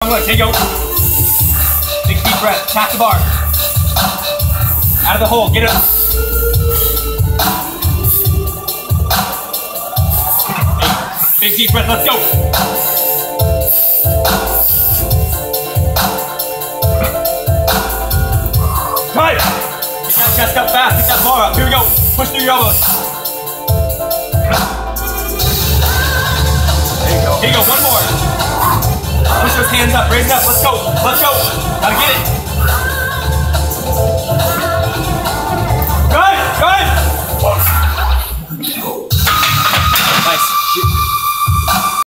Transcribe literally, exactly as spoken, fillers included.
Strong legs. Here you go. Big deep breath. Tap the bar. Out of the hole. Get it up. Big deep breath. Let's go. Drive. Get that chest up fast. Get that bar up. Here we go. Push through your elbows. There you go. Here you go. One more. Push those hands up. Raise it up. Let's go. Let's go. Gotta get it.